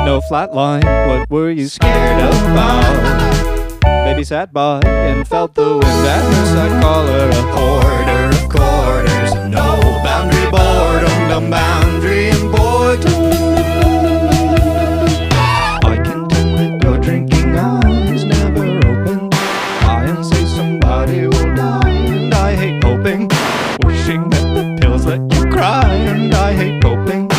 no flat line. What were you scared about? Baby sat by and felt the wind at her side. Call her a hoarder of quarters. No boundary boredom, no boundary important. I contend with your drinking eyes never opened. I and say somebody will die, and I hate hoping. Wishing that the pills let you cry, and I hate hoping.